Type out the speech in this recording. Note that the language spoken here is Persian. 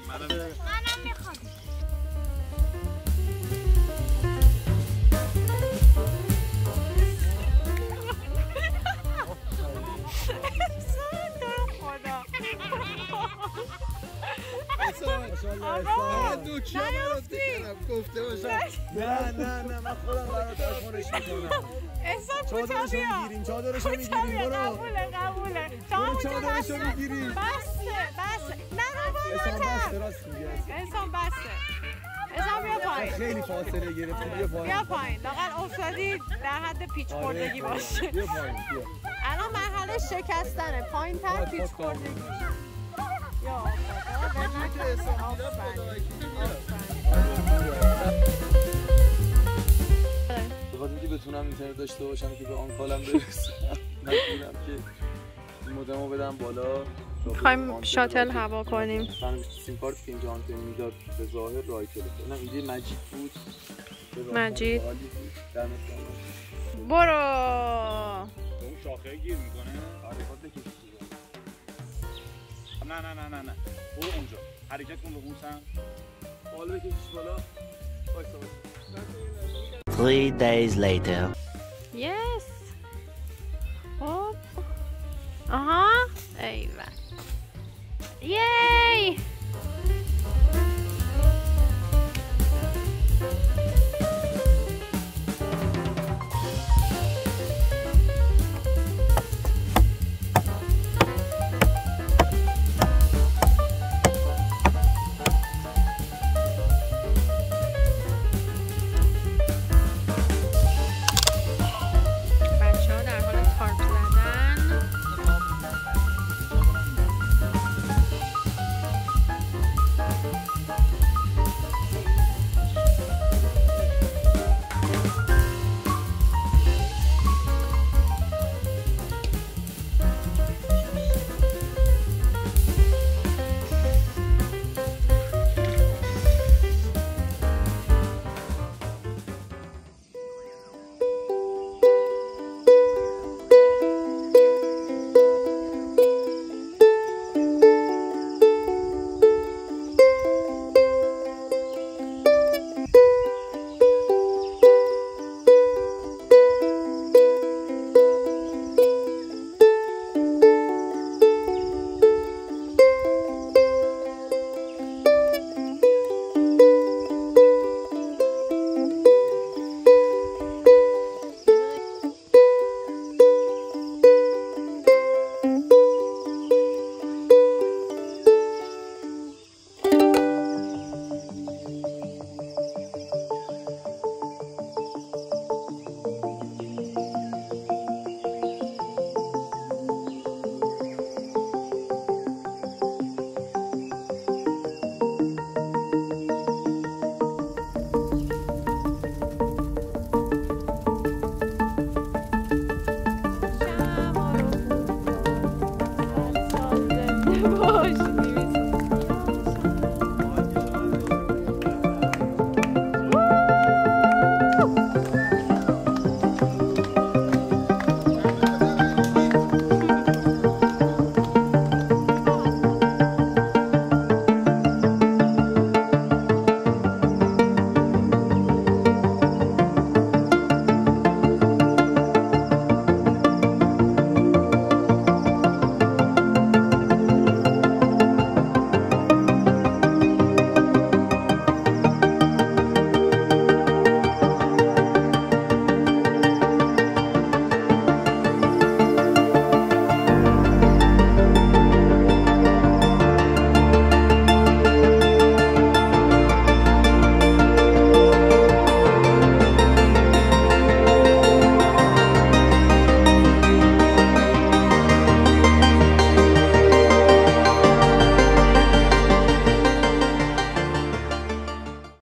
منم میخوام. گفته باشم نه من خودم برات آیفونش میکنم. چادرشو میگیریم چادرشو میگیریم برو. قبوله چادرشو میگیریم. بسه نه بابا راست میگه. انسان بسه. انسان بیا پایین. خیلی فاصله گرفتی بیا پایین. لااقل افتادی در حد پیچ خوردگی باشه. بیا پایین بیا. الان مرحله شکستنه. پایین‌تر پیچ خوردگی. یا بخاطر اینکه بتونم اینترنت داشته باشم که به آن کالم برسم مجبورم که این مودمو بدم بالا. می‌خوایم شاتل هوا کنیم. من سیم کارت که اینجا آنتن میداد به ظاهر رایتل. اینم ایده مجید بود. مجید برو. اون شاخه گیر میکنه. آره خود بکشید. نه برو اونجا حرکت کن به اون سمت. بالا بکشیش بالا. وایسا 3 days later. Yes. هوب. آها. ایول. یی.